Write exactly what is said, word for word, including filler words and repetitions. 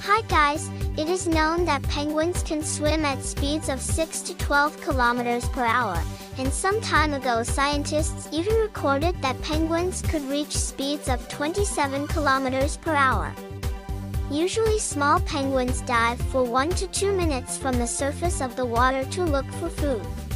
Hi guys, it is known that penguins can swim at speeds of six to twelve kilometers per hour, and some time ago scientists even recorded that penguins could reach speeds of twenty-seven kilometers per hour. Usually small penguins dive for one to two minutes from the surface of the water to look for food.